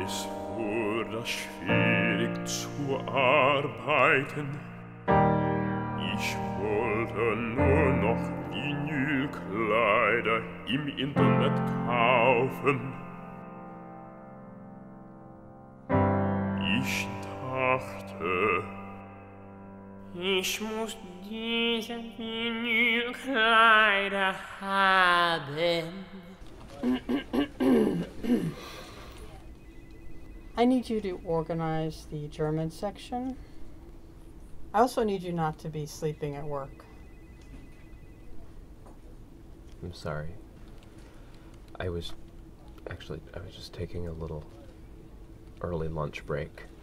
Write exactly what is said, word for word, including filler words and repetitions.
Es wurde schwierig zu arbeiten. Ich wollte nur noch Vinylkleider im Internet kaufen. Ich dachte, ich muss diese Vinylkleider haben. I need you to organize the German section. I also need you not to be sleeping at work. I'm sorry. I was actually, I was just taking a little early lunch break.